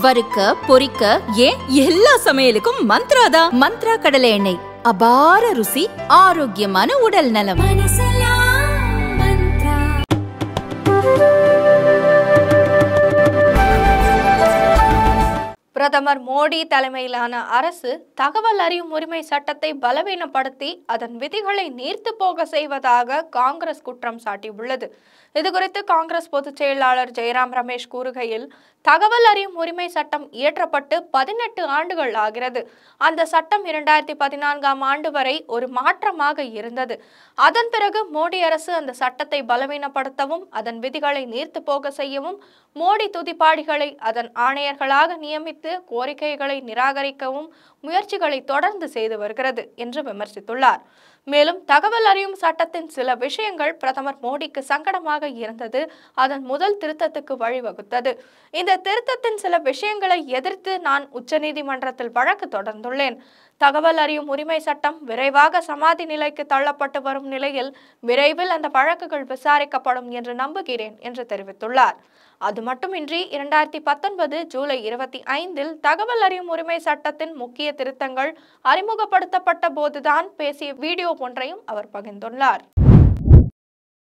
வறுக்க பொரிக்க ஏன் எல்லா சமையலுக்கும் மந்த்ரா தான். மந்த்ரா கடலை எண்ணெய், அபார ருசி, ஆரோக்கியமான உடல் நலம். பிரதமர் மோடி தலைமையிலான அரசு தகவல் அறியும் உரிமை சட்டத்தை பலவீனப்படுத்தி அதன் விதிகளை நீர்த்து போக செய்வதாக காங்கிரஸ் குற்றம் சாட்டியுள்ளது. இதுகுறித்து காங்கிரஸ் பொதுச் செயலாளர் ஜெயராம் ரமேஷ் கூறுகையில், தகவல் அறியும் உரிமை சட்டம் இயற்றப்பட்டு 18 ஆண்டுகள் ஆகிறது. அந்த சட்டம் 2014ஆம் ஆண்டு வரை ஒரு மாற்றமாக இருந்தது. அதன் பிறகு மோடி அரசு அந்த சட்டத்தை பலவீனப்படுத்தவும் அதன் விதிகளை நீர்த்து போக செய்யவும் மோடி துதிப்பாடிகளை அதன் ஆணையர்களாக நியமித்து கோரிக்கைகளை நிராகரிக்கவும் முயற்சிகளை தொடர்ந்து செய்து வருகிறது என்று விமர்சித்துள்ளார். மேலும் தகவல் அறியும் சட்டத்தின் சில விஷயங்கள் பிரதமர் மோடிக்கு சங்கடமாக இருந்தது. அதன் முதல் திருத்தத்துக்கு வழிவகுத்தது. இந்த திருத்தத்தின் சில விஷயங்களை எதிர்த்து நான் உச்சநீதிமன்றத்தில் வழக்கு தொடர்ந்துள்ளேன். தகவல் அறியும் உரிமை சட்டம் விரைவாக சமாதி நிலைக்கு தள்ளப்பட்டு வரும் நிலையில் விரைவில் அந்த வழக்குகள் விசாரிக்கப்படும் என்று நம்புகிறேன் என்று தெரிவித்துள்ளார். அது மட்டுமின்றி 2019 ஜூலை 25 தகவல் அறியும் உரிமை சட்டத்தின் முக்கிய திருத்தங்கள் அறிமுகப்படுத்தப்பட்ட போதுதான் பேசிய வீடியோ ஒன்றையும் அவர் பகிர்ந்துள்ளார்.